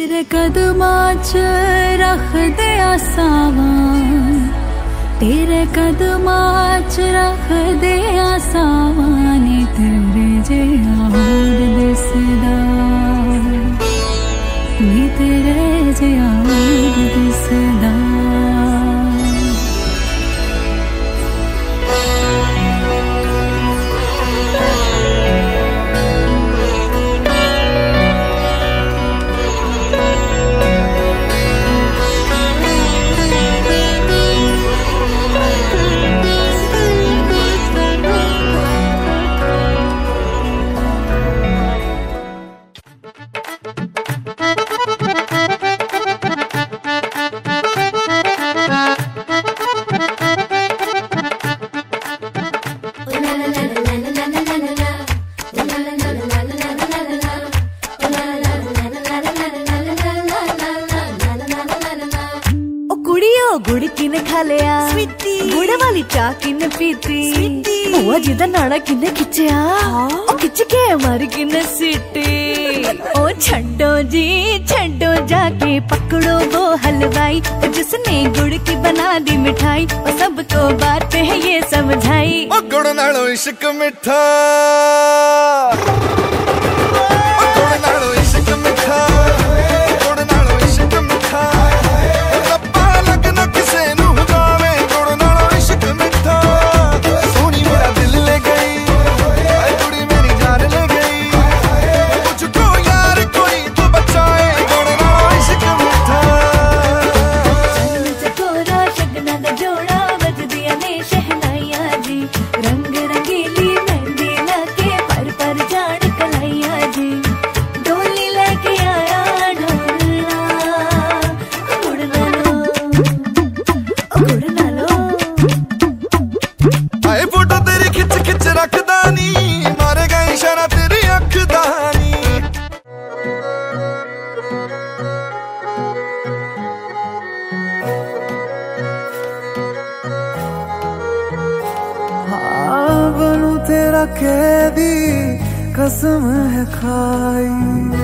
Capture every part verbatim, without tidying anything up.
तेरे कदमां च रख दे आसावां, तेरे कदमां च रख दे आसावां, नी तेरे जिहा होर दिसदा, नी तेरे जिहा होर दिसदा। गुड़ किने खा लिया, गुड़ वाली चाह किने पीती, बुआ जी दा नाड़ा किने खिंचया, ओ खिंच के मारी किने सीटी। ओ छड्डो जी छड्डो, जाके पकड़ो वो हलवाई, ओ जिसने गुड़ की बना दी मिठाई, ओ सबको बात है ये समझाई। ओ गुड़ नालों इश्क मिठा, तेरा कैदी कसम है खाई,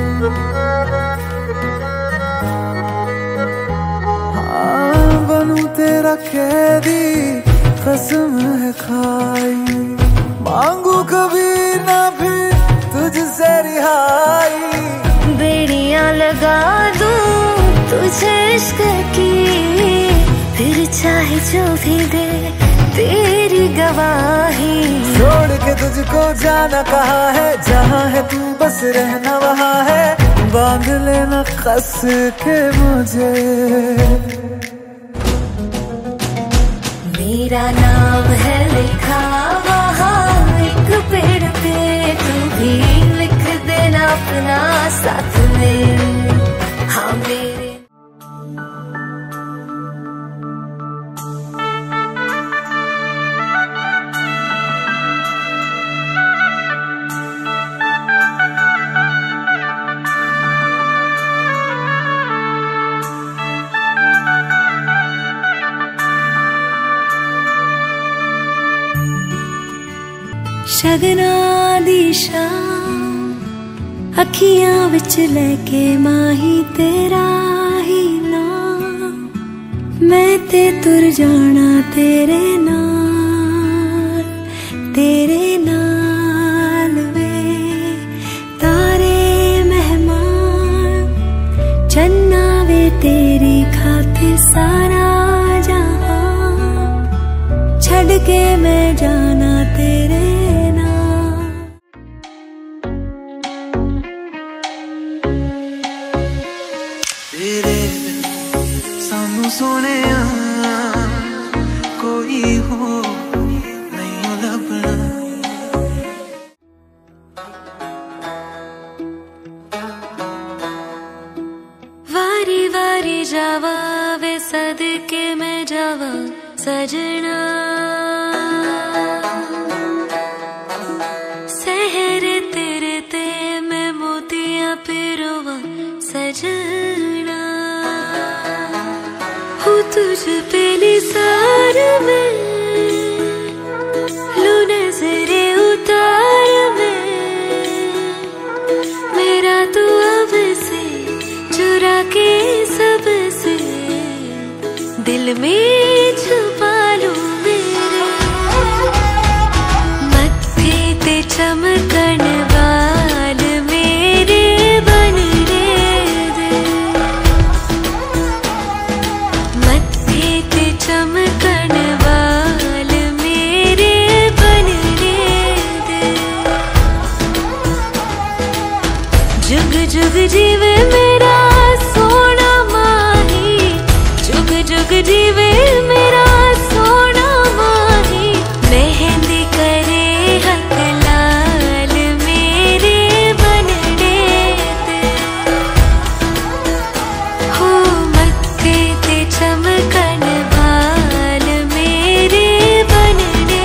हाँ बनूं तेरा कैदी कसम है खाई, मांगू कभी ना फिर तुझसे रिहाई, बेड़ियां लगा दूं तुझे इश्क की, फिर चाहे जो भी दे तेरी गवाही। छोड़ के तुझको जाना कहा है, जहाँ है तू बस रहना वहाँ है, बांध लेना कस के मुझे। मेरा नाम है लिखा वहाँ एक पेड़ पे, तू भी लिख देना अपना साथ में। हाँ मेरे शगना दी शाम अखियां विच लेके माही तेरा ही नाम, मैं ते तुर जाना तेरे नाल, तेरे नाल वे तारे मेहमान, चन्ना वे तेरी खातिर सारा जहां, छड़ के मैं जाना तेरे सोने कोई हो नहीं लभना। वारी वारी जावा वे सदके में जावा सजना, सहरे तेरे ते मैं मोतियां पिरोवा सजना, तुझ पे निसार में लू नजरे उतार में, मेरा तू अब से चुरा दिल में छुपा लूं मेरे मत्थे ते चमकण वाल मेरे बन रे दे मत्थे ते चमकण वाल मेरे बन रे दे जुग जुग जीवे मेरा सोना माही जुग जुग जीवे मेरा सोना माही मेहंदी करे हक लाल मेरे बनने दे हो मत्थे ते चमकन वाल मेरे बनने दे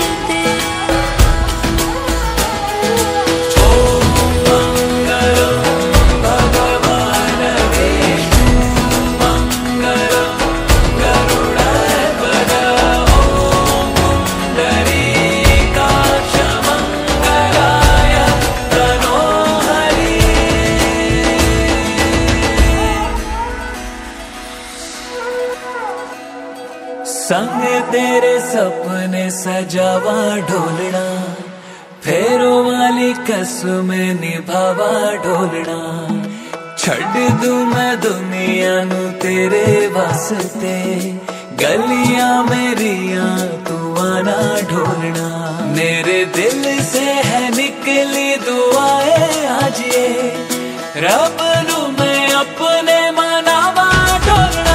संग तेरे सपने सजावा ढोलना फेरो वाली कसम निभावा ढोलना छड़ दूं मैं दुनिया नू तेरे वास्ते गलियां मेरिया तू आना ढोलना मेरे दिल से है निकली दुआएं आज ये रब नू मैं अपने मनावा ढोलना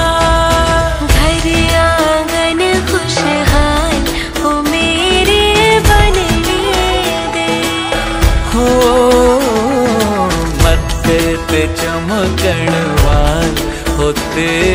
खुशहाल हो मेरे बनने दे हो मत्थे ते चमकण वाल हो तेरे